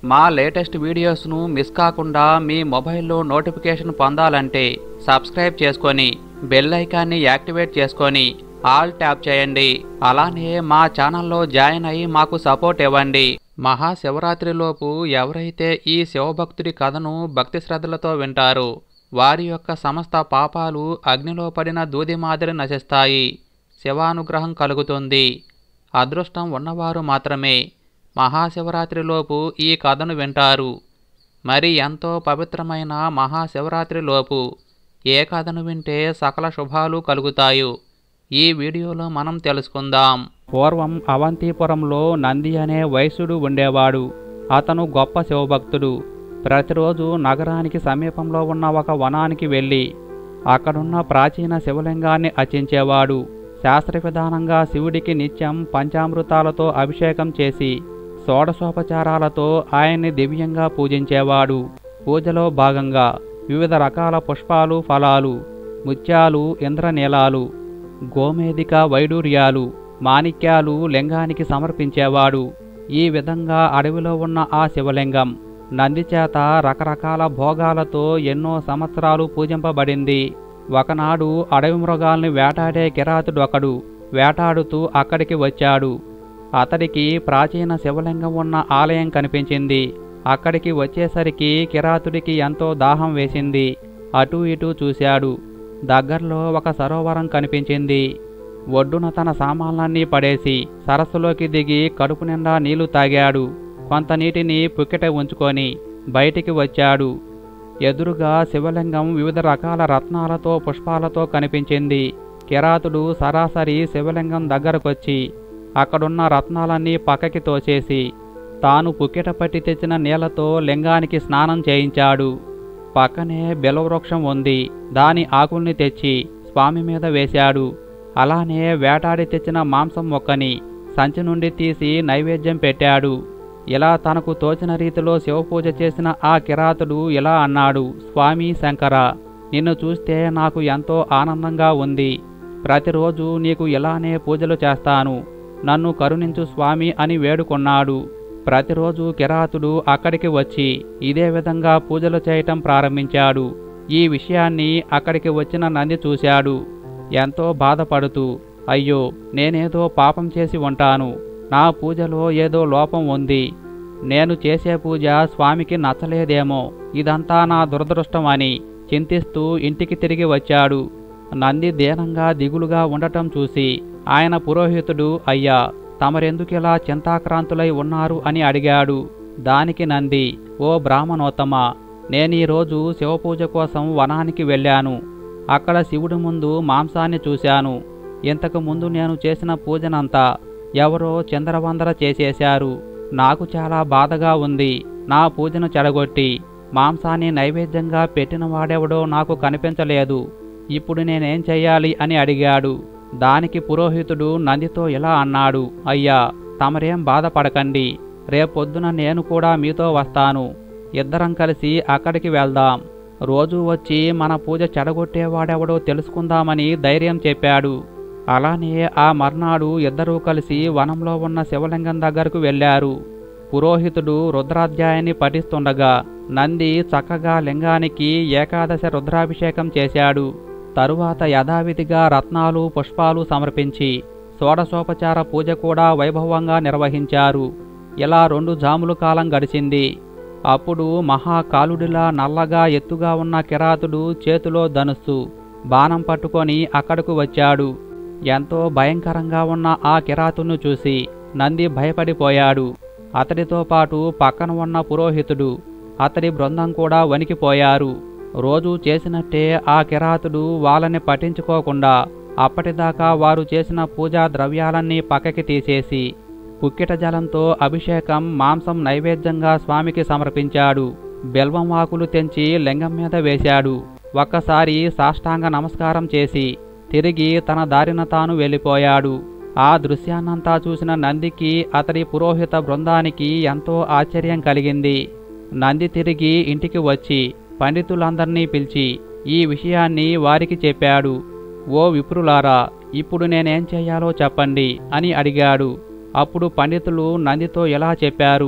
మా latest వీడియోస్ను miss కాకుండా మీ మొబైల్లో నోటిఫికేషన్ పొందాలంటే సబ్స్క్రైబ్ చేసుకొని బెల్ ఐకాన్ని యాక్టివేట్ చేసుకొని ఆల్ ట్యాప్ చేయండి. అలానే మా ఛానల్లో జాయిన్ అయ్యి మాకు సపోర్ట్ ఇవ్వండి. మహాశివరాత్రిలోపు ఎవరైతే ఈ శివభక్తుడి కథను భక్తి శ్రద్ధలతో వింటారో వారి యొక్క సమస్త పాపాలు అగ్నిలో పడిన దూది మాదిరి నశిస్తాయి. శివానుగ్రహం కలుగుతుంది. అదృష్టం ఉన్నవారు మాత్రమే మహాశివరాత్రిలోపు ఈ కథను వింటారు. మరి ఎంతో పవిత్రమైన మహాశివరాత్రిలోపు ఏ కథను వింటే సకల శుభాలు కలుగుతాయో ఈ వీడియోలో మనం తెలుసుకుందాం. పూర్వం అవంతిపురంలో నంది అనే వైశ్యుడు ఉండేవాడు. అతను గొప్ప శివభక్తుడు. ప్రతిరోజు నగరానికి సమీపంలో ఉన్న ఒక వనానికి వెళ్ళి అక్కడున్న ప్రాచీన శివలింగాన్ని అర్చించేవాడు. శాస్త్ర విధానంగా శివుడికి నిత్యం పంచామృతాలతో అభిషేకం చేసి షోడశోపచారాలతో ఆయన్ని దివ్యంగా పూజించేవాడు. పూజలో భాగంగా వివిధ రకాల పుష్పాలు, ఫలాలు, ముత్యాలు, ఇంద్రనీలాలు, గోమేధిక వైడూర్యాలు, మాణిక్యాలు లింగానికి సమర్పించేవాడు. ఈ విధంగా అడవిలో ఉన్న ఆ శివలింగం నందిచేత రకరకాల భోగాలతో ఎన్నో సంవత్సరాలు పూజింపబడింది. ఒకనాడు అడవి మృగాల్ని వేటాడే కిరాతుడు ఒకడు వేటాడుతూ అక్కడికి వచ్చాడు. అతడికి ప్రాచీన శివలింగం ఉన్న ఆలయం కనిపించింది. అక్కడికి వచ్చేసరికి కిరాతుడికి ఎంతో దాహం వేసింది. అటూ ఇటూ చూశాడు. దగ్గరలో ఒక సరోవరం కనిపించింది. ఒడ్డున తన సామాన్లన్నీ పడేసి సరస్సులోకి దిగి కడుపు నిండా నీళ్లు తాగాడు. కొంత నీటిని పుక్కెట ఉంచుకొని బయటికి వచ్చాడు. ఎదురుగా శివలింగం వివిధ రకాల రత్నాలతో పుష్పాలతో కనిపించింది. కిరాతుడు సరాసరి శివలింగం దగ్గరకొచ్చి అక్కడున్న రత్నాలన్నీ పక్కకి తోచేసి తాను పుక్కెట పట్టి తెచ్చిన నీళ్లతో లింగానికి స్నానం చేయించాడు. పక్కనే బిలవృక్షం ఉంది. దాని ఆకుల్ని తెచ్చి స్వామి మీద వేశాడు. అలానే వేటాడి తెచ్చిన మాంసం మొక్కని సంచి నుండి తీసి నైవేద్యం పెట్టాడు. ఇలా తనకు తోచిన రీతిలో శివపూజ చేసిన ఆ కిరాతుడు ఇలా అన్నాడు: స్వామి శంకర, నిన్ను చూస్తే నాకు ఎంతో ఆనందంగా ఉంది. ప్రతిరోజు నీకు ఇలానే పూజలు చేస్తాను. నన్ను కరుణించు స్వామి అని వేడుకొన్నాడు. ప్రతిరోజు కిరాతుడు అక్కడికి వచ్చి ఇదే విధంగా పూజలు చేయటం ప్రారంభించాడు. ఈ విషయాన్ని అక్కడికి వచ్చిన నంది చూశాడు. ఎంతో బాధపడుతూ, అయ్యో, నేనేదో పాపం చేసి ఉంటాను. నా పూజలో ఏదో లోపం ఉంది. నేను చేసే పూజ స్వామికి నచ్చలేదేమో. ఇదంతా నా దురదృష్టం అని చింతిస్తూ ఇంటికి తిరిగి వచ్చాడు. నంది దీనంగా దిగులుగా ఉండటం చూసి ఆయన పురోహితుడు, అయ్యా, తమరెందుకిలా చింతాక్రాంతులై ఉన్నారు అని అడిగాడు. దానికి నంది, ఓ బ్రాహ్మణోత్తమ, నేనీరోజు శివపూజ కోసం వనానికి వెళ్ళాను. అక్కడ శివుడి ముందు మాంసాన్ని చూశాను. ఇంతకు ముందు నేను చేసిన పూజనంతా ఎవరో చిందరవందర చేసేశారు. నాకు చాలా బాధగా ఉంది. నా పూజను చెడగొట్టి మాంసాన్ని నైవేద్యంగా పెట్టిన వాడెవడో నాకు కనిపించలేదు. ఇప్పుడు నేనేం చెయ్యాలి అని అడిగాడు. దానికి పురోహితుడు నందితో ఇలా అన్నాడు: అయ్యా, తమరేం బాధపడకండి. రేపొద్దున నేను కూడా మీతో వస్తాను. ఇద్దరం కలిసి అక్కడికి వెళ్దాం. రోజూ వచ్చి మన పూజ చెడగొట్టేవాడెవడో తెలుసుకుందామని ధైర్యం చెప్పాడు. అలానే ఆ మర్నాడు ఇద్దరూ కలిసి వనంలో ఉన్న శివలింగం దగ్గరకు వెళ్ళారు. పురోహితుడు రుద్రాధ్యాయాన్ని పఠిస్తుండగా నంది చక్కగా లింగానికి ఏకాదశ రుద్రాభిషేకం చేశాడు. తరువాత యథావిధిగా రత్నాలు, పుష్పాలు సమర్పించి షోడశోపచార పూజ కూడా వైభవంగా నిర్వహించారు. ఇలా 2 జాముల కాలం గడిచింది. అప్పుడు మహాకాలుడిలా నల్లగా ఎత్తుగా ఉన్న కిరాతుడు చేతిలో ధనుస్సు, బాణం పట్టుకొని అక్కడకు వచ్చాడు. ఎంతో భయంకరంగా ఉన్న ఆ కిరాతును చూసి నంది భయపడిపోయాడు. అతడితో పాటు పక్కన ఉన్న పురోహితుడు, అతడి బృందం కూడా వణికిపోయారు. రోజూ చేసినట్టే ఆ కిరాతుడు వాళ్ళని పట్టించుకోకుండా అప్పటిదాకా వారు చేసిన పూజా ద్రవ్యాలన్నీ పక్కకి తీసేసి పుక్కిట జలంతో అభిషేకం, మాంసం నైవేద్యంగా స్వామికి సమర్పించాడు. బెల్వం ఆకులు తెంచి లింగం మీద వేశాడు. ఒక్కసారి సాష్టాంగ నమస్కారం చేసి తిరిగి తన దారిన తాను వెళ్ళిపోయాడు. ఆ దృశ్యాన్నంతా చూసిన నందికి, అతడి పురోహిత బృందానికి ఎంతో ఆశ్చర్యం కలిగింది. నంది తిరిగి ఇంటికి వచ్చి పండితులందర్నీ పిలిచి ఈ విషయాన్ని వారికి చెప్పాడు. ఓ విప్రులారా, ఇప్పుడు నేనేం చెయ్యాలో చెప్పండి అని అడిగాడు. అప్పుడు పండితులు నందితో ఇలా చెప్పారు: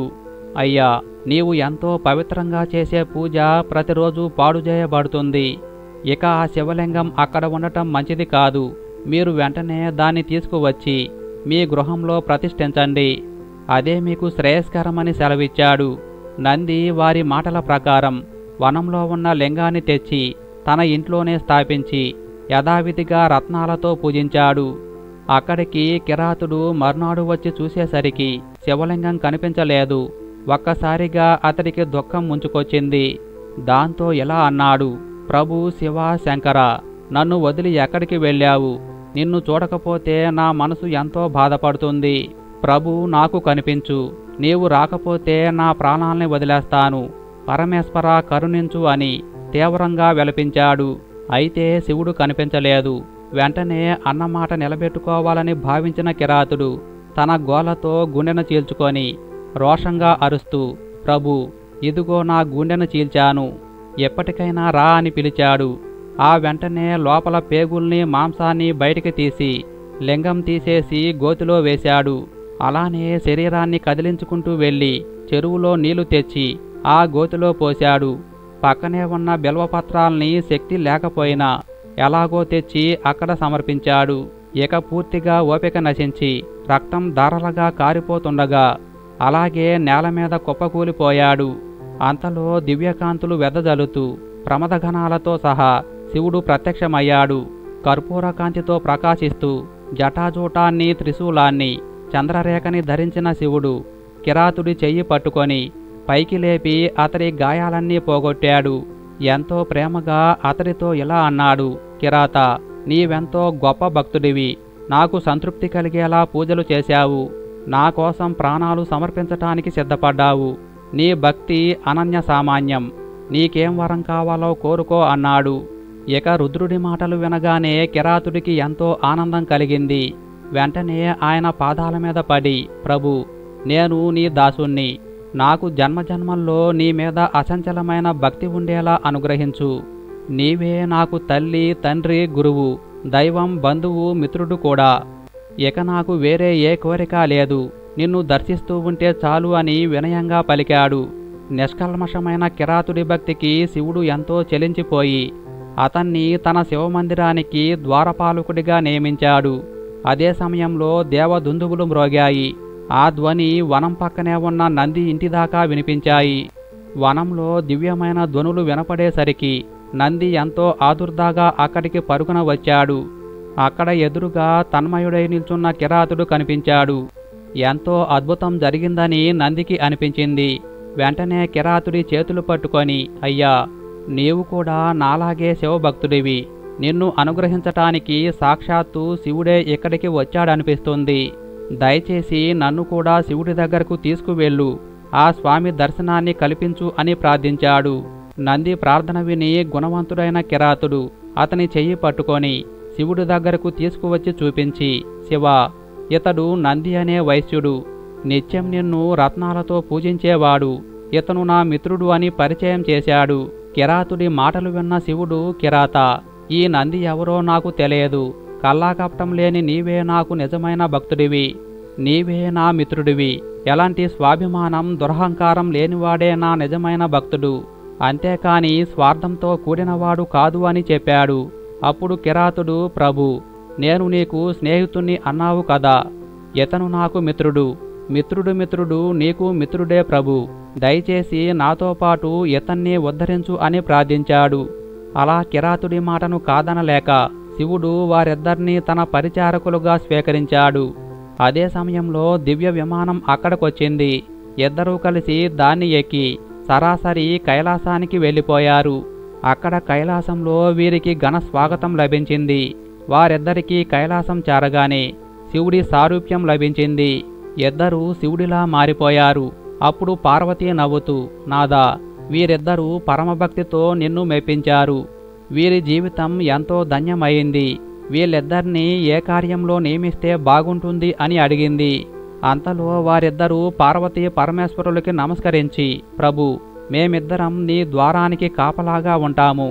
అయ్యా, నీవు ఎంతో పవిత్రంగా చేసే పూజ ప్రతిరోజు పాడు చేయబడుతుంది. ఇక ఆ శివలింగం అక్కడ ఉండటం మంచిది కాదు. మీరు వెంటనే దాన్ని తీసుకువచ్చి మీ గృహంలో ప్రతిష్ఠించండి. అదే మీకు శ్రేయస్కరమని సెలవిచ్చాడు. నంది వారి మాటల ప్రకారం వనంలో ఉన్న లింగాన్ని తెచ్చి తన ఇంట్లోనే స్థాపించి యథావిధిగా రత్నాలతో పూజించాడు. అక్కడికి కిరాతుడు మర్నాడు వచ్చి చూసేసరికి శివలింగం కనిపించలేదు. ఒక్కసారిగా అతడికి దుఃఖం ముంచుకొచ్చింది. దాంతో ఇలా అన్నాడు: ప్రభు శివ శంకర, నన్ను వదిలి ఎక్కడికి వెళ్ళావు? నిన్ను చూడకపోతే నా మనసు ఎంతో బాధపడుతుంది. ప్రభు నాకు కనిపించు. నీవు రాకపోతే నా ప్రాణాల్ని వదిలేస్తాను. పరమేశ్వర కరుణించు అని తీవ్రంగా విలపించాడు. అయితే శివుడు కనిపించలేదు. వెంటనే అన్నమాట నిలబెట్టుకోవాలని భావించిన కిరాతుడు తన గోలతో గుండెను చీల్చుకొని రోషంగా అరుస్తూ, ప్రభు, ఇదిగో నా గుండెను చీల్చాను, ఎప్పటికైనా రా అని పిలిచాడు. ఆ వెంటనే లోపల పేగుల్ని మాంసాన్ని బయటికి తీసి లింగం తీసేసి గోతిలో వేశాడు. అలానే శరీరాన్ని కదిలించుకుంటూ వెళ్ళి చెరువులో నీళ్లు తెచ్చి ఆ గోతిలో పోశాడు. పక్కనే ఉన్న బిల్వపత్రాల్ని శక్తి లేకపోయినా ఎలాగో తెచ్చి అక్కడ సమర్పించాడు. ఇక పూర్తిగా ఓపిక నశించి రక్తం ధారలుగా కారిపోతుండగా అలాగే నేల మీద కుప్పకూలిపోయాడు. అంతలో దివ్యకాంతులు వెదజల్లుతూ ప్రమదఘనాలతో సహా శివుడు ప్రత్యక్షమయ్యాడు. కర్పూర కాంతితో ప్రకాశిస్తూ జటాజూటాన్ని త్రిశూలాన్ని చంద్రరేఖని ధరించిన శివుడు కిరాతుడి చెయ్యి పట్టుకొని పైకి లేపి అతడి గాయాలన్నీ పోగొట్టాడు. ఎంతో ప్రేమగా అతడితో ఇలా అన్నాడు: కిరాత, నీవెంతో గొప్ప భక్తుడివి. నాకు సంతృప్తి కలిగేలా పూజలు చేశావు. నా కోసం ప్రాణాలు సమర్పించటానికి సిద్ధపడ్డావు. నీ భక్తి అనన్య సామాన్యం. నీకేం వరం కావాలో కోరుకో అన్నాడు. ఇక రుద్రుడి మాటలు వినగానే కిరాతుడికి ఎంతో ఆనందం కలిగింది. వెంటనే ఆయన పాదాల మీద పడి, ప్రభు, నేను నీ దాసుణ్ణి. నాకు జన్మజన్మల్లో నీ మీద అచంచలమైన భక్తి ఉండేలా అనుగ్రహించు. నీవే నాకు తల్లి, తండ్రి, గురువు, దైవం, బంధువు, మిత్రుడు కూడా. ఇక నాకు వేరే ఏ కోరిక లేదు. నిన్ను దర్శిస్తూ ఉంటే చాలు అని వినయంగా పలికాడు. నిష్కల్మషమైన కిరాతుడి భక్తికి శివుడు ఎంతో చెలించిపోయి అతన్ని తన శివమందిరానికి ద్వారపాలకుడిగా నియమించాడు. అదే సమయంలో దేవదుందుబులు మ్రోగాయి. ఆ ధ్వని వనం పక్కనే ఉన్న నంది ఇంటిదాకా వినిపించాయి. వనంలో దివ్యమైన ధ్వనులు వినపడేసరికి నంది ఎంతో ఆదుర్దాగా అక్కడికి పరుగున వచ్చాడు. అక్కడ ఎదురుగా తన్మయుడై నిల్చున్న కిరాతుడు కనిపించాడు. ఎంతో అద్భుతం జరిగిందని నందికి అనిపించింది. వెంటనే కిరాతుడి చేతులు పట్టుకొని, అయ్యా, నీవు కూడా నాలాగే శివభక్తుడివి. నిన్ను అనుగ్రహించటానికి సాక్షాత్తు శివుడే ఇక్కడికి వచ్చాడనిపిస్తుంది. దయచేసి నన్ను కూడా శివుడి దగ్గరకు తీసుకువెళ్ళు. ఆ స్వామి దర్శనాన్ని కల్పించు అని ప్రార్థించాడు. నంది ప్రార్థన విని గుణవంతుడైన కిరాతుడు అతని చెయ్యి పట్టుకొని శివుడి దగ్గరకు తీసుకువచ్చి చూపించి, శివ, ఇతడు నంది అనే వైశ్యుడు. నిత్యం నిన్ను రత్నాలతో పూజించేవాడు. ఇతను నా మిత్రుడు అని పరిచయం చేశాడు. కిరాతుడి మాటలు విన్న శివుడు, కిరాత, ఈ నంది ఎవరో నాకు తెలియదు. కల్లాకపటం లేని నీవే నాకు నిజమైన భక్తుడివి. నీవే నా మిత్రుడివి. ఎలాంటి స్వాభిమానం, దురహంకారం లేనివాడే నా నిజమైన భక్తుడు. అంతేకాని స్వార్థంతో కూడినవాడు కాదు అని చెప్పాడు. అప్పుడు కిరాతుడు, ప్రభు, నేను నీకు స్నేహితుణ్ణి అన్నావు కదా. ఇతను నాకు మిత్రుడు. మిత్రుడు నీకు మిత్రుడే ప్రభు. దయచేసి నాతో పాటు ఇతన్ని ఉద్ధరించు అని ప్రార్థించాడు. అలా కిరాతుడి మాటను కాదనలేక శివుడు వారిద్దరినీ తన పరిచారకులుగా స్వీకరించాడు. అదే సమయంలో దివ్య విమానం అక్కడికొచ్చింది. ఇద్దరూ కలిసి దాన్ని ఎక్కి సరాసరి కైలాసానికి వెళ్ళిపోయారు. అక్కడ కైలాసంలో వీరికి ఘన స్వాగతం లభించింది. వారిద్దరికీ కైలాసం చేరగానే శివుడి సారూప్యం లభించింది. ఇద్దరూ శివుడిలా మారిపోయారు. అప్పుడు పార్వతీ నవ్వుతూ, నాదా, వీరిద్దరూ పరమభక్తితో నిన్ను మెప్పించారు. వీరి జీవితం ఎంతో ధన్యమైంది. వీళ్ళిద్దరినీ ఏ కార్యంలో నియమిస్తే బాగుంటుంది అని అడిగింది. అంతలో వారిద్దరూ పార్వతీ పరమేశ్వరులకి నమస్కరించి, ప్రభు, మేమిద్దరం నీ ద్వారానికి కాపలాగా ఉంటాము.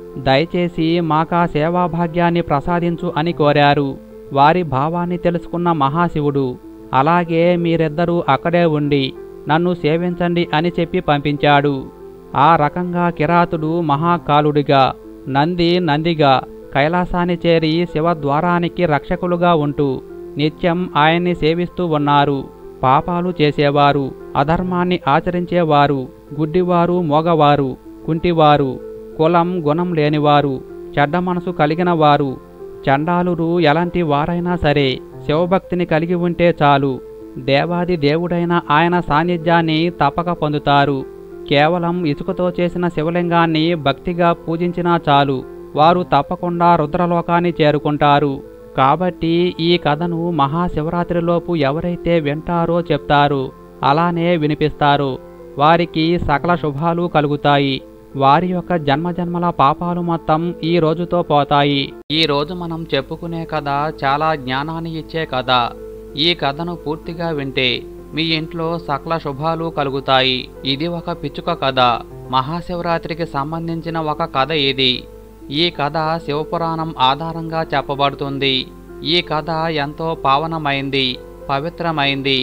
దయచేసి మాకా సేవాభాగ్యాన్ని ప్రసాదించు అని కోరారు. వారి భావాన్ని తెలుసుకున్న మహాశివుడు, అలాగే మీరిద్దరూ అక్కడే ఉండి నన్ను సేవించండి అని చెప్పి పంపించాడు. ఆ రకంగా కిరాతుడు మహాకాలుడిగా, నంది నందిగా కైలాసాన్ని చేరి శివద్వారానికి రక్షకులుగా ఉంటూ నిత్యం ఆయన్ని సేవిస్తూ ఉన్నారు. పాపాలు చేసేవారు, అధర్మాన్ని ఆచరించేవారు, గుడ్డివారు, మోగవారు, కుంటివారు, కులం గుణం లేనివారు, చెడ్డ మనసు కలిగిన వారు, చండాలురు ఎలాంటి వారైనా సరే శివభక్తిని కలిగి ఉంటే చాలు దేవాది దేవుడైన ఆయన సాన్నిధ్యాన్ని తప్పక పొందుతారు. కేవలం ఇసుకతో చేసిన శివలింగాన్ని భక్తిగా పూజించినా చాలు వారు తప్పకుండా రుద్రలోకాన్ని చేరుకుంటారు. కాబట్టి ఈ కథను మహాశివరాత్రిలోపు ఎవరైతే వింటారో చెప్తారో అలానే వినిపిస్తారో వారికి సకల శుభాలు కలుగుతాయి. వారి యొక్క జన్మజన్మల పాపాలు మొత్తం ఈ రోజుతో పోతాయి. ఈ రోజు మనం చెప్పుకునే కథ చాలా జ్ఞానాన్ని ఇచ్చే కథ. ఈ కథను పూర్తిగా వింటే మీ ఇంట్లో సకల శుభాలు కలుగుతాయి. ఇది ఒక పిచ్చుక కథ. మహాశివరాత్రికి సంబంధించిన ఒక కథ ఇది. ఈ కథ శివపురాణం ఆధారంగా చెప్పబడుతుంది. ఈ కథ ఎంతో పావనమైంది, పవిత్రమైంది.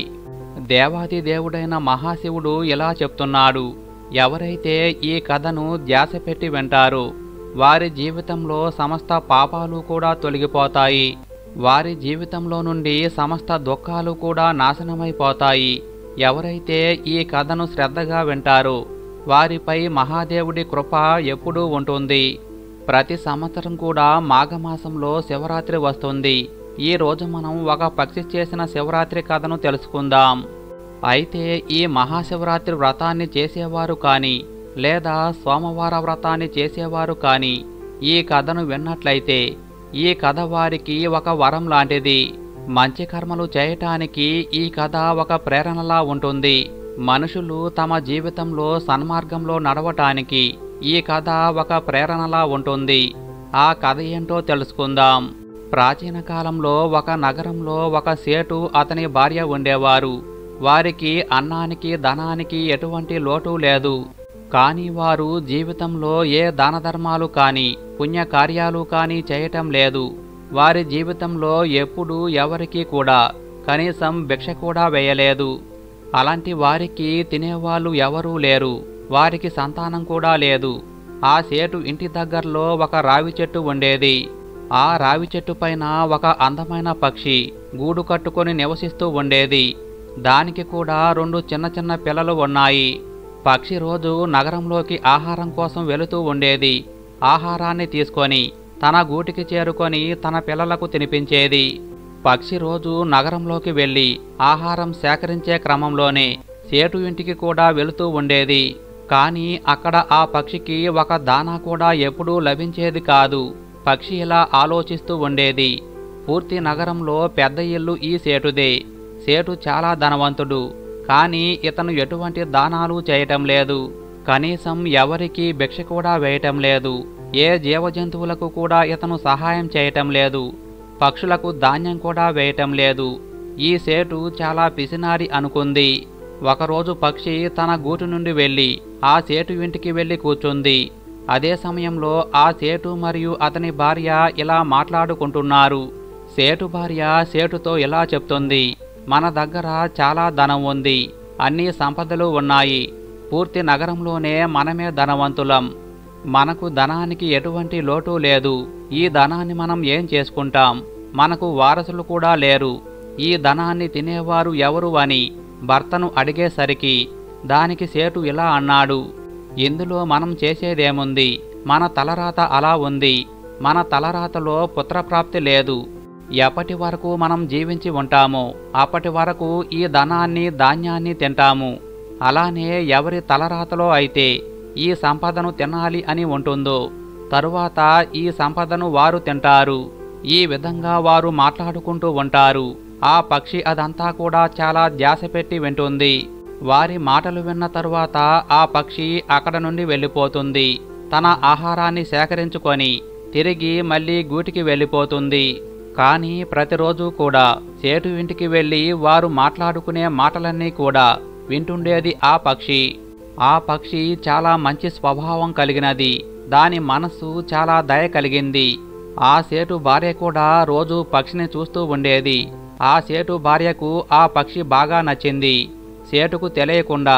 దేవాది దేవుడైన మహాశివుడు ఇలా చెప్తున్నాడు, ఎవరైతే ఈ కథను ధ్యాస పెట్టి వింటారో వారి జీవితంలో సమస్త పాపాలు కూడా తొలగిపోతాయి. వారి జీవితంలో నుండి సమస్త దుఃఖాలు కూడా నాశనమైపోతాయి. ఎవరైతే ఈ కథను శ్రద్ధగా వింటారో వారిపై మహాదేవుడి కృప ఎప్పుడూ ఉంటుంది. ప్రతి సంవత్సరం కూడా మాఘమాసంలో శివరాత్రి వస్తుంది. ఈ రోజు మనం ఒక పక్షి చేసిన శివరాత్రి కథను తెలుసుకుందాం. అయితే ఈ మహాశివరాత్రి వ్రతాన్ని చేసేవారు కానీ లేదా సోమవార వ్రతాన్ని చేసేవారు కానీ ఈ కథను విన్నట్లయితే ఈ కథ వారికి ఒక వరం లాంటిది. మంచి కర్మలు చేయటానికి ఈ కథ ఒక ప్రేరణలా ఉంటుంది. మనుషులు తమ జీవితంలో సన్మార్గంలో నడవటానికి ఈ కథ ఒక ప్రేరణలా ఉంటుంది. ఆ కథ ఏంటో తెలుసుకుందాం. ప్రాచీన కాలంలో ఒక నగరంలో ఒక సేటు అతని భార్య ఉండేవారు. వారికి అన్నానికి ధనానికి ఎటువంటి లోటు లేదు. కానీ వారు జీవితంలో ఏ దానధర్మాలు కానీ పుణ్యకార్యాలు కానీ చేయటం లేదు. వారి జీవితంలో ఎప్పుడూ ఎవరికీ కూడా కనీసం భిక్ష కూడా వేయలేదు. అలాంటి వారికి తినేవాళ్ళు ఎవరూ లేరు. వారికి సంతానం కూడా లేదు. ఆ సేటు ఇంటి దగ్గరలో ఒక రావి చెట్టు ఉండేది. ఆ రావి చెట్టు పైన ఒక అందమైన పక్షి గూడు కట్టుకొని నివసిస్తూ ఉండేది. దానికి కూడా 2 చిన్న చిన్న పిల్లలు ఉన్నాయి. పక్షి రోజు నగరంలోకి ఆహారం కోసం వెళుతూ ఉండేది. ఆహారాన్ని తీసుకొని తన గూటికి చేరుకొని తన పిల్లలకు తినిపించేది. పక్షి రోజు నగరంలోకి వెళ్ళి ఆహారం సేకరించే క్రమంలోనే సేటు ఇంటికి కూడా వెళుతూ ఉండేది. కానీ అక్కడ ఆ పక్షికి ఒక దానా కూడా ఎప్పుడూ లభించేది కాదు. పక్షి ఇలా ఆలోచిస్తూ ఉండేది, పూర్తి నగరంలో పెద్ద ఇల్లు ఈ సేటుదే. సేటు చాలా ధనవంతుడు, కానీ ఇతను ఎటువంటి దానాలు చేయటం లేదు. కనీసం ఎవరికీ భిక్ష కూడా వేయటం లేదు. ఏ జీవజంతువులకు కూడా ఇతను సహాయం చేయటం లేదు. పక్షులకు ధాన్యం కూడా వేయటం లేదు. ఈ సేటు చాలా పిసినారి అనుకుంది. ఒకరోజు పక్షి తన గూటి నుండి వెళ్ళి ఆ సేటు ఇంటికి వెళ్ళి కూర్చుంది. అదే సమయంలో ఆ సేటు మరియు అతని భార్య ఇలా మాట్లాడుకుంటున్నారు. సేటు భార్య సేటుతో ఇలా చెప్తుంది, మన దగ్గర చాలా ధనం ఉంది, అన్ని సంపదలు ఉన్నాయి. పూర్తి నగరంలోనే మనమే ధనవంతులం. మనకు ధనానికి ఎటువంటి లోటు లేదు. ఈ ధనాన్ని మనం ఏం చేసుకుంటాం? మనకు వారసులు కూడా లేరు. ఈ ధనాన్ని తినేవారు ఎవరు అని భర్తను అడిగేసరికి దానికి సేటు ఇలా అన్నాడు, ఇందులో మనం చేసేదేముంది? మన తలరాత అలా ఉంది. మన తలరాతలో పుత్రప్రాప్తి లేదు. ఎప్పటి వరకు మనం జీవించి ఉంటామో అప్పటి వరకు ఈ ధనాన్ని ధాన్యాన్ని తింటాము. అలానే ఎవరి తలరాతలో అయితే ఈ సంపదను తినాలి అని ఉంటుందో తరువాత ఈ సంపదను వారు తింటారు. ఈ విధంగా వారు మాట్లాడుకుంటూ ఉంటారు. ఆ పక్షి అదంతా కూడా చాలా ధ్యాస పెట్టి వింటుంది. వారి మాటలు విన్న తరువాత ఆ పక్షి అక్కడ నుండి వెళ్ళిపోతుంది. తన ఆహారాన్ని సేకరించుకొని తిరిగి మళ్ళీ గూటికి వెళ్ళిపోతుంది. కానీ ప్రతిరోజు కూడా సేటు ఇంటికి వెళ్ళి వారు మాట్లాడుకునే మాటలన్నీ కూడా వింటుండేది ఆ పక్షి. ఆ పక్షి చాలా మంచి స్వభావం కలిగినది. దాని మనస్సు చాలా దయ కలిగింది. ఆ సేటు భార్య కూడా రోజు పక్షిని చూస్తూ ఉండేది. ఆ సేటు భార్యకు ఆ పక్షి బాగా నచ్చింది. సేటుకు తెలియకుండా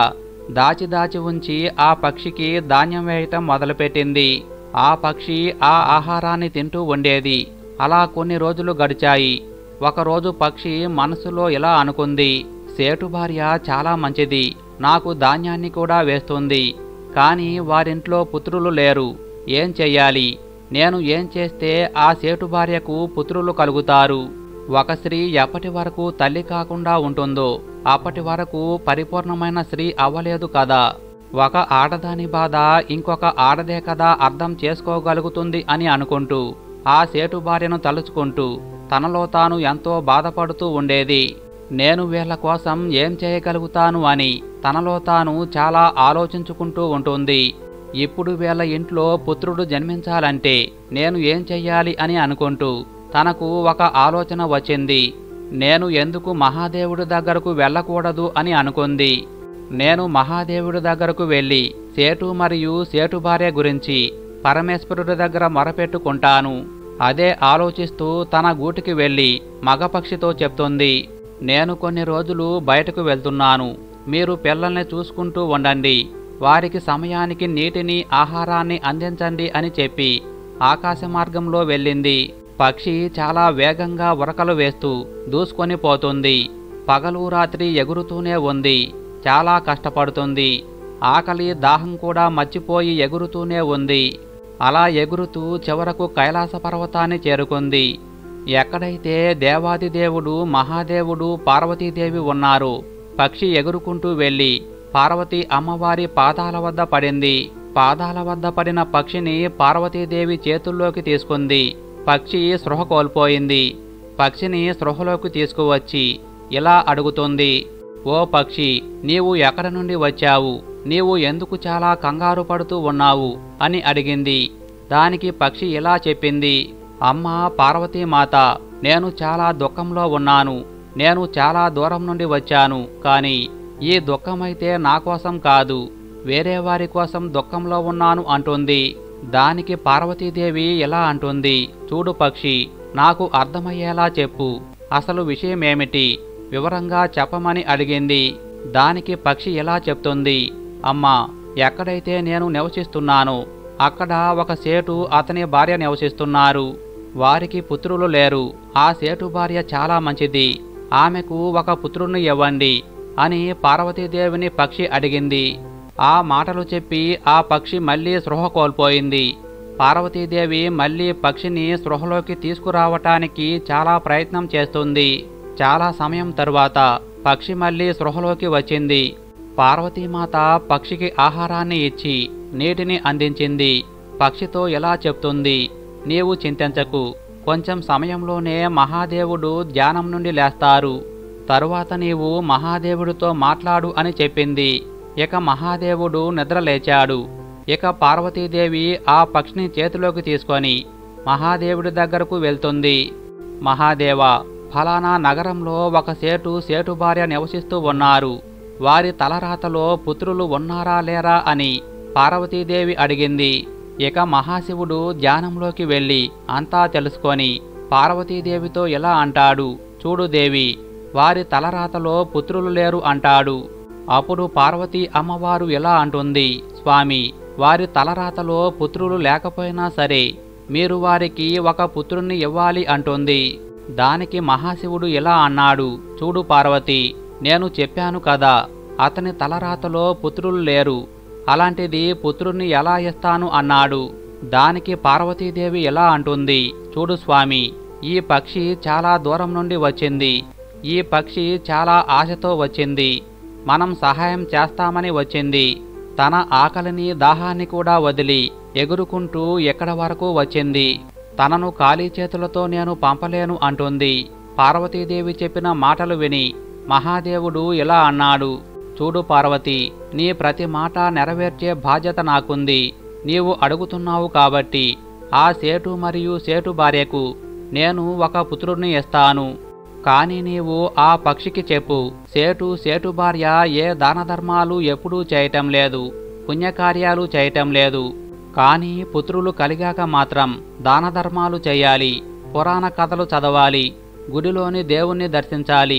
దాచి ఉంచి ఆ పక్షికి ధాన్యం వేయటం మొదలుపెట్టింది. ఆ పక్షి ఆ ఆహారాన్ని తింటూ ఉండేది. అలా కొన్ని రోజులు గడిచాయి. ఒకరోజు పక్షి మనసులో ఇలా అనుకుంది, సేటు భార్య చాలా మంచిది, నాకు ధాన్యాన్ని కూడా వేస్తుంది. కానీ వారింట్లో పుత్రులు లేరు. ఏం చెయ్యాలి? నేను ఏం చేస్తే ఆ సేటు భార్యకు పుత్రులు కలుగుతారు? ఒక స్త్రీ ఎప్పటి వరకు తల్లి కాకుండా ఉంటుందో అప్పటి వరకు పరిపూర్ణమైన స్త్రీ అవ్వలేదు కదా. ఒక ఆడదాని బాధ ఇంకొక ఆడదే కదా అర్థం చేసుకోగలుగుతుంది అని అనుకుంటూ ఆ సేటు భార్యను తలుచుకుంటూ తనలో తాను ఎంతో బాధపడుతూ ఉండేది. నేను వీళ్ల కోసం ఏం చేయగలుగుతాను అని తనలో తాను చాలా ఆలోచించుకుంటూ ఉంటుంది. ఇప్పుడు వీళ్ళ ఇంట్లో పుత్రుడు జన్మించాలంటే నేను ఏం చెయ్యాలి అని అనుకుంటూ తనకు ఒక ఆలోచన వచ్చింది. నేను ఎందుకు మహాదేవుడి దగ్గరకు వెళ్ళకూడదు అని అనుకుంది. నేను మహాదేవుడి దగ్గరకు వెళ్ళి సేటు మరియు సేటు భార్య గురించి పరమేశ్వరుడి దగ్గర మొరపెట్టుకుంటాను. అదే ఆలోచిస్తూ తన గూటికి వెళ్ళి మగపక్షితో చెప్తుంది, నేను కొన్ని రోజులు బయటకు వెళ్తున్నాను. మీరు పిల్లల్ని చూసుకుంటూ ఉండండి. వారికి సమయానికి నీటిని ఆహారాన్ని అందించండి అని చెప్పి ఆకాశ మార్గంలో వెళ్ళింది. పక్షి చాలా వేగంగా ఉరకలు వేస్తూ దూసుకొని పోతుంది. పగలు రాత్రి ఎగురుతూనే ఉంది. చాలా కష్టపడుతుంది. ఆకలి దాహం కూడా మర్చిపోయి ఎగురుతూనే ఉంది. అలా ఎగురుతూ చివరకు కైలాస పర్వతాన్ని చేరుకుంది. ఎక్కడైతే దేవాదిదేవుడు మహాదేవుడు పార్వతీదేవి ఉన్నారో పక్షి ఎగురుకుంటూ వెళ్ళి పార్వతీ అమ్మవారి పాదాల వద్ద పడింది. పాదాల వద్ద పడిన పక్షిని పార్వతీదేవి చేతుల్లోకి తీసుకుంది. పక్షి స్పృహ కోల్పోయింది. పక్షిని స్పృహలోకి తీసుకువచ్చి ఇలా అడుగుతుంది, ఓ పక్షి, నీవు ఎక్కడ నుండి వచ్చావు? నీవు ఎందుకు చాలా కంగారు పడుతూ ఉన్నావు అని అడిగింది. దానికి పక్షి ఇలా చెప్పింది, అమ్మా పార్వతీమాత, నేను చాలా దుఃఖంలో ఉన్నాను. నేను చాలా దూరం నుండి వచ్చాను. కానీ ఈ దుఃఖమైతే నా కోసం కాదు, వేరే వారి కోసం దుఃఖంలో ఉన్నాను అంటుంది. దానికి పార్వతీదేవి ఇలా అంటుంది, చూడు పక్షి, నాకు అర్థమయ్యేలా చెప్పు. అసలు విషయమేమిటి? వివరంగా చెప్పమని అడిగింది. దానికి పక్షి ఇలా చెప్తుంది, అమ్మా, ఎక్కడైతే నేను నివసిస్తున్నానో అక్కడ ఒక సేటు అతని భార్య నివసిస్తున్నారు. వారికి పుత్రులు లేరు. ఆ సేటు భార్య చాలా మంచిది. ఆమెకు ఒక పుత్రుణ్ణి ఇవ్వండి అని పార్వతీదేవిని పక్షి అడిగింది. ఆ మాటలు చెప్పి ఆ పక్షి మళ్లీ స్పృహ కోల్పోయింది. పార్వతీదేవి మళ్లీ పక్షిని స్పృహలోకి తీసుకురావటానికి చాలా ప్రయత్నం చేస్తుంది. చాలా సమయం తరువాత పక్షి మళ్లీ స్పృహలోకి వచ్చింది. పార్వతీమాత పక్షికి ఆహారాన్ని ఇచ్చి నీటిని అందించింది. పక్షితో ఎలా చెప్తుంది, నీవు చింతించకు, కొంచెం సమయంలోనే మహాదేవుడు ధ్యానం నుండి లేస్తారు. తరువాత నీవు మహాదేవుడితో మాట్లాడు అని చెప్పింది. ఇక మహాదేవుడు నిద్రలేచాడు. ఇక పార్వతీదేవి ఆ పక్షిని చేతిలోకి తీసుకొని మహాదేవుడి దగ్గరకు వెళ్తుంది. మహాదేవా, ఫలానా నగరంలో ఒక సేటు భార్య నివసిస్తూ ఉన్నారు. వారి తలరాతలో పుత్రులు ఉన్నారా లేరా అని పార్వతీదేవి అడిగింది. ఇక మహాశివుడు ధ్యానంలోకి వెళ్ళి అంతా తెలుసుకొని పార్వతీదేవితో ఇలా అంటాడు, చూడు దేవి, వారి తలరాతలో పుత్రులు లేరు అంటాడు. అప్పుడు పార్వతీ అమ్మవారు ఇలా అంటుంది, స్వామి, వారి తలరాతలో పుత్రులు లేకపోయినా సరే మీరు వారికి ఒక పుత్రుణ్ణి ఇవ్వాలి అంటుంది. దానికి మహాశివుడు ఇలా అన్నాడు, చూడు పార్వతి, నేను చెప్పాను కదా, అతని తలరాతలో పుత్రులు లేరు. అలాంటిది పుత్రుణ్ణి ఎలా ఇస్తాను అన్నాడు. దానికి పార్వతీదేవి ఎలా అంటుంది, చూడు స్వామి, ఈ పక్షి చాలా దూరం నుండి వచ్చింది. ఈ పక్షి చాలా ఆశతో వచ్చింది. మనం సహాయం చేస్తామని వచ్చింది. తన ఆకలిని దాహాన్ని కూడా వదిలి ఎగురుకుంటూ ఎక్కడ వరకు వచ్చింది. తనను ఖాళీ చేతులతో నేను పంపలేను అంటుంది. పార్వతీదేవి చెప్పిన మాటలు విని మహాదేవుడు ఇలా అన్నాడు, చూడు పార్వతి, నీ ప్రతి మాట నెరవేర్చే బాధ్యత నాకుంది. నీవు అడుగుతున్నావు కాబట్టి ఆ సేటు మరియు సేటు భార్యకు నేను ఒక పుత్రుడిని ఇస్తాను. కానీ నీవు ఆ పక్షికి చెప్పు, సేటు భార్య ఏ దానధర్మాలు ఎప్పుడూ చేయటం లేదు, పుణ్యకార్యాలు చేయటం లేదు. కానీ పుత్రులు కలిగాక మాత్రం దానధర్మాలు చేయాలి, పురాణ కథలు చదవాలి, గుడిలోని దేవుణ్ణి దర్శించాలి,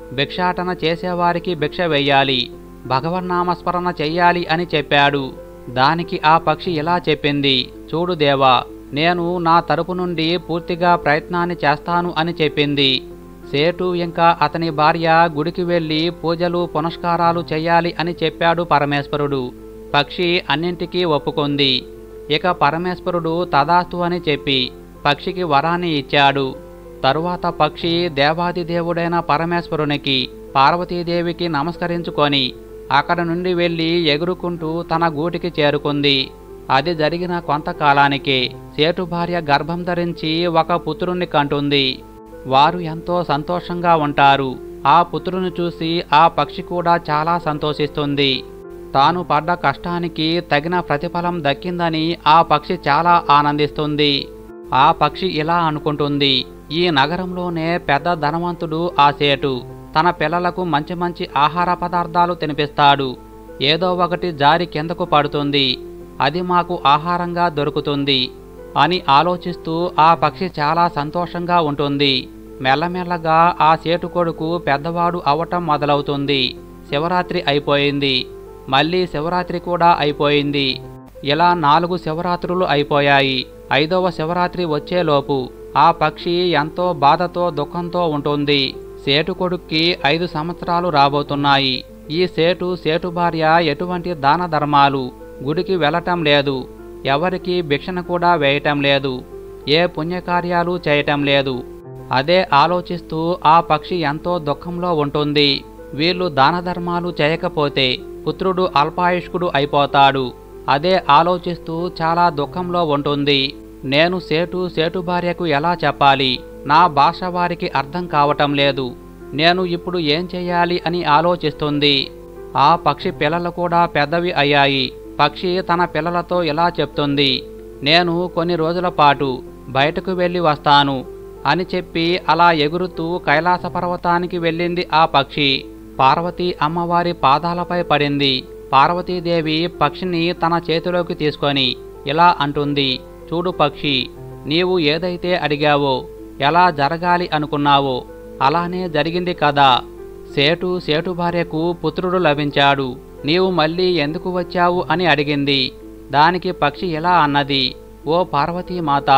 భిక్షాటన చేసేవారికి భిక్ష వెయ్యాలి, భగవన్నామస్మరణ చెయ్యాలి అని చెప్పాడు. దానికి ఆ పక్షి ఇలా చెప్పింది, చూడు దేవా, నేను నా తరపు నుండి పూర్తిగా ప్రయత్నాన్ని చేస్తాను అని చెప్పింది. సేటు ఇంకా అతని భార్య గుడికి వెళ్లి పూజలు పునస్కారాలు చెయ్యాలి అని చెప్పాడు పరమేశ్వరుడు. పక్షి అన్నింటికీ ఒప్పుకుంది. ఇక పరమేశ్వరుడు తదాస్తు అని చెప్పి పక్షికి వరాన్ని ఇచ్చాడు. తరువాత పక్షి దేవాదిదేవుడైన పరమేశ్వరునికి, పార్వతీదేవికి నమస్కరించుకొని అక్కడ నుండి వెళ్లి ఎగురుకుంటూ తన గూటికి చేరుకుంది. అది జరిగిన కొంతకాలానికే సేటు భార్య గర్భం ధరించి ఒక పుత్రుణ్ణి కంటుంది. వారు ఎంతో సంతోషంగా ఉంటారు. ఆ పుత్రుని చూసి ఆ పక్షి కూడా చాలా సంతోషిస్తుంది. తాను పడ్డ కష్టానికి తగిన ప్రతిఫలం దక్కిందని ఆ పక్షి చాలా ఆనందిస్తుంది. ఆ పక్షి ఇలా అనుకుంటుంది, ఈ నగరంలోనే పెద్ద ధనవంతుడు ఆ సేటు. తన పిల్లలకు మంచి మంచి ఆహార పదార్థాలు తినిపిస్తాడు. ఏదో ఒకటి జారి కిందకు పడుతుంది, అది మాకు ఆహారంగా దొరుకుతుంది అని ఆలోచిస్తూ ఆ పక్షి చాలా సంతోషంగా ఉంటుంది. మెల్లమెల్లగా ఆ సేటు కొడుకు పెద్దవాడు అవటం మొదలవుతుంది. శివరాత్రి అయిపోయింది. మళ్ళీ శివరాత్రి కూడా అయిపోయింది. ఇలా 4 శివరాత్రులు అయిపోయాయి. 5వ శివరాత్రి వచ్చేలోపు ఆ పక్షి ఎంతో బాధతో దుఃఖంతో ఉంటుంది. సేటు కొడుక్కి 5 సంవత్సరాలు రాబోతున్నాయి. ఈ సేటు భార్య ఎటువంటి దాన ధర్మాలు, గుడికి వెళ్ళటం లేదు, ఎవరికి భిక్షను కూడా వేయటం లేదు, ఏ పుణ్యకార్యాలు చేయటం లేదు. అదే ఆలోచిస్తూ ఆ పక్షి ఎంతో దుఃఖంలో ఉంటుంది. వీళ్ళు దాన ధర్మాలు చేయకపోతే పుత్రుడు అల్పాయుష్కుడు అయిపోతాడు. అదే ఆలోచిస్తూ చాలా దుఃఖంలో ఉంటుంది. నేను సేటు భార్యకు ఎలా చెప్పాలి? నా భాష వారికి అర్థం కావటం లేదు. నేను ఇప్పుడు ఏం చెయ్యాలి అని ఆలోచిస్తుంది. ఆ పక్షి పిల్లలు కూడా పెద్దవి అయ్యాయి. పక్షి తన పిల్లలతో ఇలా చెప్తుంది, నేను కొన్ని రోజుల పాటు బయటకు వెళ్ళి వస్తాను అని చెప్పి అలా ఎగురుతూ కైలాస పర్వతానికి వెళ్ళింది ఆ పక్షి. పార్వతీ అమ్మవారి పాదాలపై పడింది. పార్వతీదేవి పక్షిని తన చేతిలోకి తీసుకొని ఇలా అంటుంది, చూడు పక్షి, నీవు ఏదైతే అడిగావో, ఎలా జరగాలి అనుకున్నావో అలానే జరిగింది కదా. సేటు భార్యకు పుత్రుడు లభించాడు. నీవు మళ్ళీ ఎందుకు వచ్చావు అని అడిగింది. దానికి పక్షి ఇలా అన్నది, ఓ పార్వతీమాత,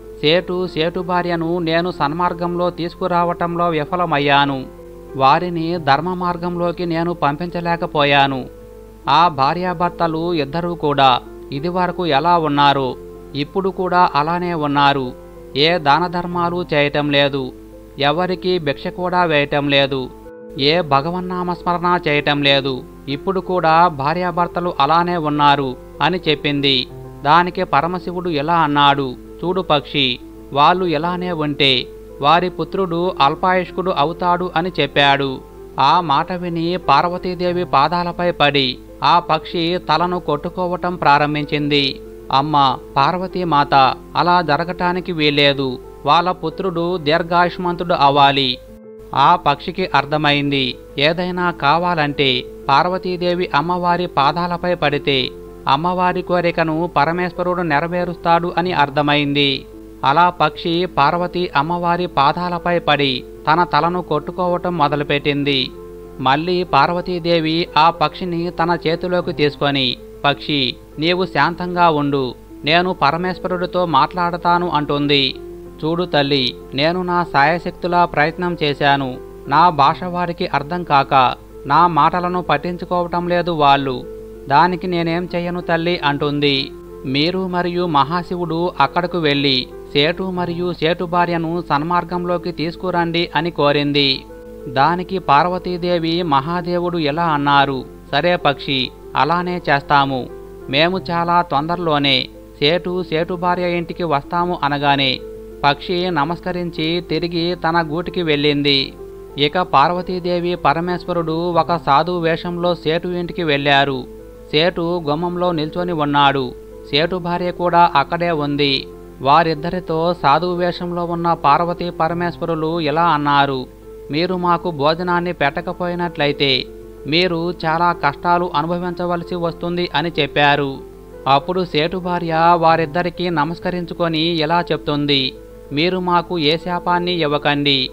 సేటు భార్యను నేను సన్మార్గంలో తీసుకురావటంలో విఫలమయ్యాను. వారిని ధర్మ మార్గంలోకి నేను పంపించలేకపోయాను. ఆ భార్యాభర్తలు ఇద్దరూ కూడా ఇదివరకు ఎలా ఉన్నారో ఇప్పుడు కూడా అలానే ఉన్నారు. ఏ దాన ధర్మాలు చేయటం లేదు, ఎవరికి భిక్ష కూడా వేయటం లేదు, ఏ భగవన్నామస్మరణ చేయటం లేదు. ఇప్పుడు కూడా భార్యాభర్తలు అలానే ఉన్నారు అని చెప్పింది. దానికి పరమశివుడు ఇలా అన్నాడు, చూడు పక్షి, వాళ్ళు ఇలానే ఉంటే వారి పుత్రుడు అల్పాయుష్కుడు అవుతాడు అని చెప్పాడు. ఆ మాట విని పార్వతీదేవి పాదాలపై పడి ఆ పక్షి తలను కొట్టుకోవటం ప్రారంభించింది. అమ్మా పార్వతీమాత, అలా జరగటానికి వీల్లేదు. వాళ్ళ పుత్రుడు దీర్ఘాయుష్మంతుడు అవ్వాలి. ఆ పక్షికి అర్థమైంది, ఏదైనా కావాలంటే పార్వతీదేవి అమ్మవారి పాదాలపై పడితే అమ్మవారి కోరికను పరమేశ్వరుడు నెరవేరుస్తాడు అని అర్థమైంది. అలా పక్షి పార్వతీ అమ్మవారి పాదాలపై పడి తన తలను కొట్టుకోవటం మొదలుపెట్టింది. మళ్ళీ పార్వతీదేవి ఆ పక్షిని తన చేతిలోకి తీసుకొని, పక్షి, నీవు శాంతంగా ఉండు, నేను పరమేశ్వరుడితో మాట్లాడతాను అంటుంది. చూడు తల్లి, నేను నా సాయశక్తులా ప్రయత్నం చేశాను. నా భాష వారికి అర్థం కాక నా మాటలను పట్టించుకోవటం లేదు వాళ్ళు. దానికి నేనేం చెయ్యను తల్లి అంటుంది. మీరు మరియు మహాశివుడు అక్కడకు వెళ్ళి సేటు మరియు సేటు భార్యను సన్మార్గంలోకి తీసుకురండి అని కోరింది. దానికి పార్వతీదేవి మహాదేవుడు ఇలా అన్నారు, సరే పక్షి, అలానే చేస్తాము. మేము చాలా తొందరలోనే సేటు భార్య ఇంటికి వస్తాము అనగానే పక్షి నమస్కరించి తిరిగి తన గూటికి వెళ్ళింది. ఇక పార్వతీదేవి పరమేశ్వరుడు ఒక సాధువు వేషంలో సేటు ఇంటికి వెళ్ళారు. సేటు గుమ్మంలో నిల్చొని ఉన్నాడు. సేటు భార్య కూడా అక్కడే ఉంది. వారిద్దరితో సాధువు వేషంలో ఉన్న పార్వతీ పరమేశ్వరులు ఇలా అన్నారు, మీరు మాకు భోజనాన్ని పెట్టకపోయినట్లయితే మీరు చాలా కష్టాలు అనుభవించవలసి వస్తుంది అని చెప్పారు. అప్పుడు సేటు భార్య వారిద్దరికీ నమస్కరించుకొని ఇలా చెప్తుంది, మీరు మాకు ఏ శాపాన్ని ఇవ్వకండి.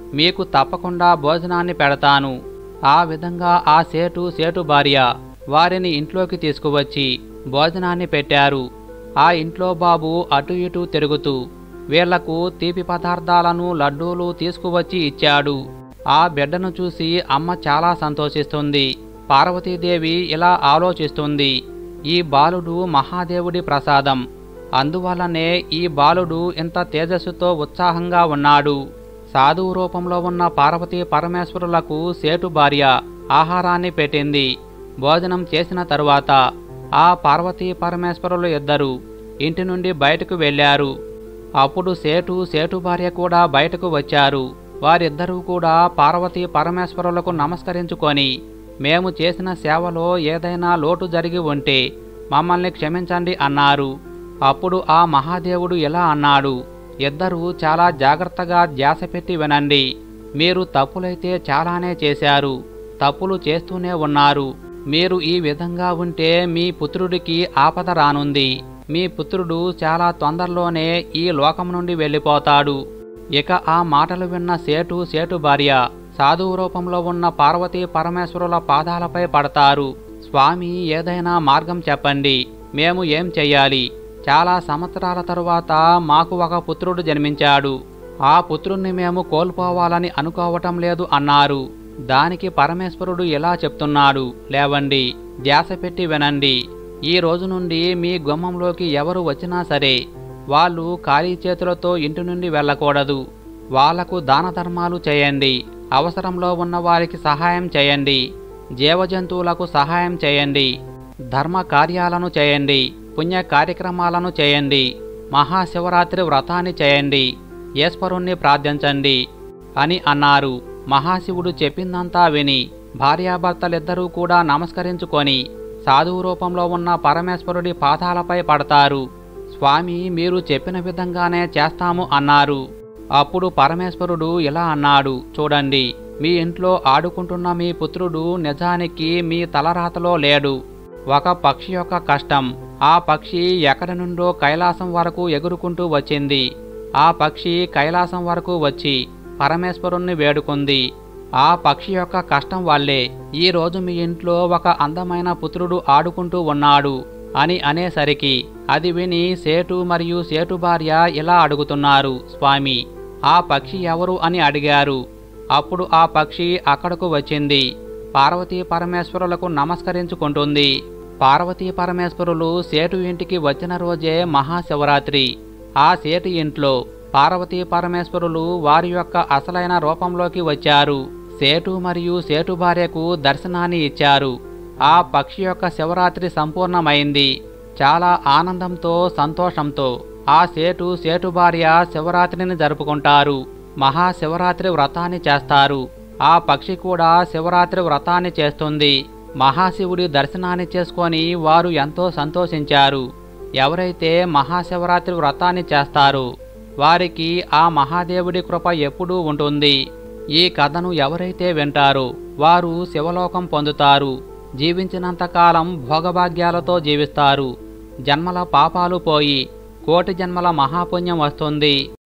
మీకు తప్పకుండా భోజనాన్ని పెడతాను. ఆ విధంగా ఆ సేటు భార్య వారిని ఇంట్లోకి తీసుకువచ్చి భోజనాన్ని పెట్టారు. ఆ ఇంట్లో బాబు అటు ఇటు తిరుగుతూ వీళ్లకు తీపి పదార్థాలను, లడ్డూలు తీసుకువచ్చి ఇచ్చాడు. ఆ బిడ్డను చూసి అమ్మ చాలా సంతోషిస్తుంది. పార్వతీదేవి ఇలా ఆలోచిస్తుంది, ఈ బాలుడు మహాదేవుడి ప్రసాదం, అందువల్లనే ఈ బాలుడు ఇంత తేజస్సుతో ఉత్సాహంగా ఉన్నాడు. సాధువు రూపంలో ఉన్న పార్వతీ పరమేశ్వరులకు సేటు భార్య ఆహారాన్ని పెట్టింది. భోజనం చేసిన తరువాత ఆ పార్వతీ పరమేశ్వరులు ఇద్దరు ఇంటి నుండి బయటకు వెళ్ళారు. అప్పుడు సేటు భార్య కూడా బయటకు వచ్చారు. వారిద్దరూ కూడా పార్వతీ పరమేశ్వరులకు నమస్కరించుకొని, మేము చేసిన సేవలో ఏదైనా లోటు జరిగి ఉంటే మమ్మల్ని క్షమించండి అన్నారు. అప్పుడు ఆ మహాదేవుడు ఇలా అన్నాడు, ఇద్దరూ చాలా జాగ్రత్తగా ధ్యాస పెట్టి వినండి. మీరు తప్పులైతే చాలానే చేశారు, తప్పులు చేస్తూనే ఉన్నారు. మీరు ఈ విధంగా ఉంటే మీ పుత్రుడికి ఆపద రానుంది. మీ పుత్రుడు చాలా తొందరలోనే ఈ లోకం నుండి వెళ్ళిపోతాడు. ఇక ఆ మాటలు విన్న సేటు భార్య సాధువు రూపంలో ఉన్న పార్వతీ పరమేశ్వరుల పాదాలపై పడతారు. స్వామి, ఏదైనా మార్గం చెప్పండి, మేము ఏం చెయ్యాలి? చాలా సంవత్సరాల తరువాత మాకు ఒక పుత్రుడు జన్మించాడు. ఆ పుత్రుణ్ణి మేము కోల్పోవాలని అనుకోవటం లేదు అన్నారు. దానికి పరమేశ్వరుడు ఇలా చెప్తున్నాడు, లేవండి, ధ్యాస పెట్టి వినండి. ఈ రోజు నుండి మీ గుమ్మంలోకి ఎవరు వచ్చినా సరే వాళ్ళు ఖాళీ చేతులతో ఇంటి నుండి వెళ్ళకూడదు. వాళ్లకు దాన ధర్మాలు చేయండి, అవసరంలో ఉన్న వారికి సహాయం చేయండి, జీవజంతువులకు సహాయం చేయండి, ధర్మ కార్యాలను చేయండి, పుణ్య కార్యక్రమాలను చేయండి, మహాశివరాత్రి వ్రతాన్ని చేయండి, ఈశ్వరుణ్ణి ప్రార్థించండి అని అన్నారు. మహాశివుడు చెప్పిందంతా విని భార్యాభర్తలిద్దరూ కూడా నమస్కరించుకొని సాధువు రూపంలో ఉన్న పరమేశ్వరుడి పాదాలపై పడతారు. స్వామి, మీరు చెప్పిన విధంగానే చేస్తాము అన్నారు. అప్పుడు పరమేశ్వరుడు ఇలా అన్నాడు, చూడండి, మీ ఇంట్లో ఆడుకుంటున్న మీ పుత్రుడు నిజానికి మీ తలరాతలో లేడు. ఒక పక్షి యొక్క కష్టం, ఆ పక్షి ఎక్కడి నుండో కైలాసం వరకు ఎగురుకుంటూ వచ్చింది. ఆ పక్షి కైలాసం వరకు వచ్చి పరమేశ్వరుణ్ణి వేడుకుంది. ఆ పక్షి యొక్క కష్టం వల్లే ఈరోజు మీ ఇంట్లో ఒక అందమైన పుత్రుడు ఆడుకుంటూ ఉన్నాడు అని అనేసరికి అది విని సేటు మరియు సేటు భార్య ఇలా అడుగుతున్నారు, స్వామి, ఆ పక్షి ఎవరు అని అడిగారు. అప్పుడు ఆ పక్షి అక్కడకు వచ్చింది. పార్వతీ పరమేశ్వరులకు నమస్కరించుకుంటుంది. పార్వతీ పరమేశ్వరులు సేటు ఇంటికి వచ్చిన రోజే మహాశివరాత్రి. ఆ సేటు ఇంట్లో పార్వతీ పరమేశ్వరులు వారి యొక్క అసలైన రూపంలోకి వచ్చారు. సేటు మరియు సేటు భార్యకు దర్శనాన్ని ఇచ్చారు. ఆ పక్షి యొక్క శివరాత్రి సంపూర్ణమైంది. చాలా ఆనందంతో, సంతోషంతో ఆ సేటు భార్య శివరాత్రిని జరుపుకుంటారు. మహాశివరాత్రి వ్రతాన్ని చేస్తారు. ఆ పక్షి కూడా శివరాత్రి వ్రతాన్ని చేస్తుంది. మహాశివుడి దర్శనాన్ని చేసుకొని వారు ఎంతో సంతోషించారు. ఎవరైతే మహాశివరాత్రి వ్రతాన్ని చేస్తారో వారికి ఆ మహాదేవుడి కృప ఎప్పుడూ ఉంటుంది. ఈ కథను ఎవరైతే వింటారో వారు శివలోకం పొందుతారు. జీవించినంతకాలం భోగభాగ్యాలతో జీవిస్తారు. జన్మల పాపాలు పోయి కోటి జన్మల మహాపుణ్యం వస్తుంది.